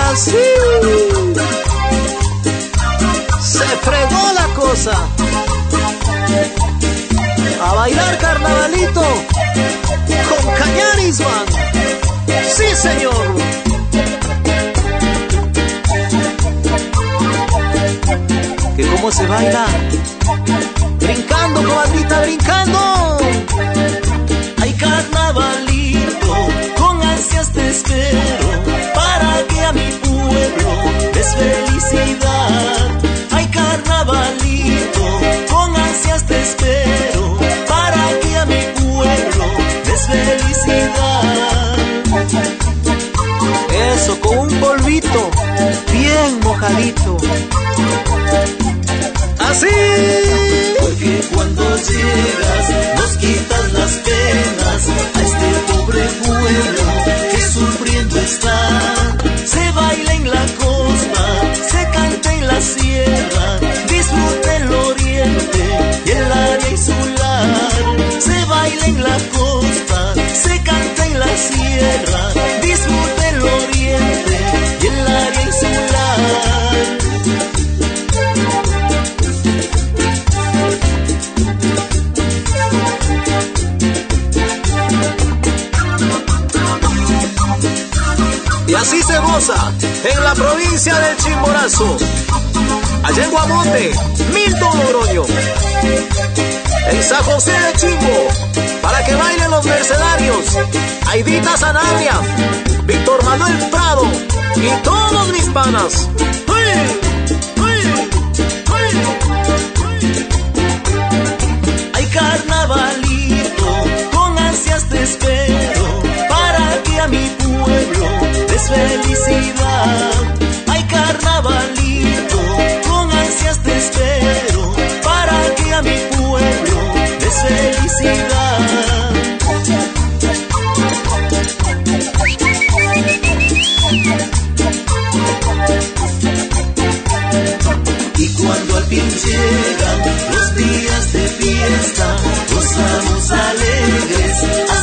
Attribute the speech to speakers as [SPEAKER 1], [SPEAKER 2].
[SPEAKER 1] Así se fregó la cosa. A bailar carnavalito con Cañaris van. Sí, señor. Que cómo se baila. Brincando, comadrita, brincando.
[SPEAKER 2] Ay, carnavalito, con ansias te espero, para que a mi pueblo des felicidad. Ay, carnavalito, con ansias te espero, para que a mi pueblo des felicidad.
[SPEAKER 1] Eso, con un polvito bien mojadito. Así.
[SPEAKER 2] Porque cuando llegas nos quitas las penas a este pobre pueblo que sufriendo está. Se baila en la costa, se canta en la sierra, disfruta el oriente y el área insular. Se baila en la costa, se canta en la sierra, disfruta el oriente y el área insular.
[SPEAKER 1] Y así se goza en la provincia del Chimborazo, allá en Guamonte, Milton Logroño, en San José de Chimbo, para que bailen los mercenarios, Aidita Sanabria, Víctor Manuel Prado y todos mis panas.
[SPEAKER 2] Ay, carnavalito, con ansias te espero, para que a mi pueblo des felicidad. Ay, carnavalito, con ansias te espero, para que a mi pueblo des felicidad. Y cuando al fin llegan los días de fiesta, gozamos alegres.